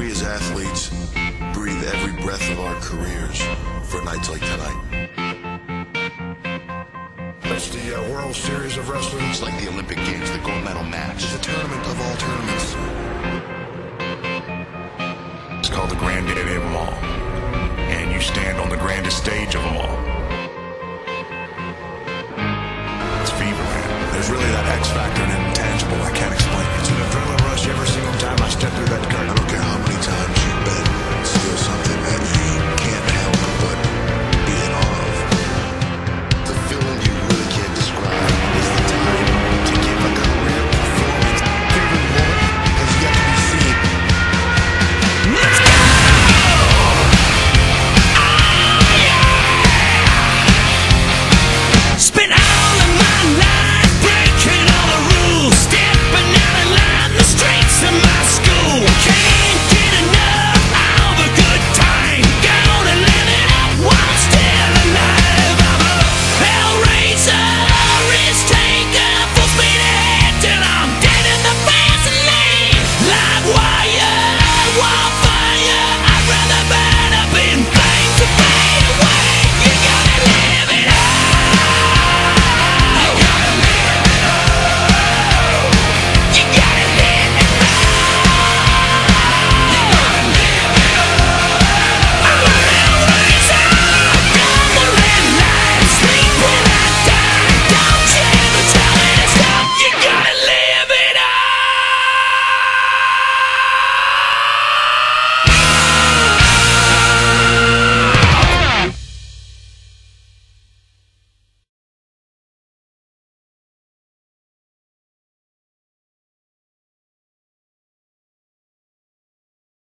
We as athletes breathe every breath of our careers for nights like tonight. It's the World Series of Wrestling. It's like the Olympic Games, the gold medal match. It's the tournament of all tournaments. It's called the granddaddy of them all. And you stand on the grandest stage of them all. It's fever, man. There's really that X factor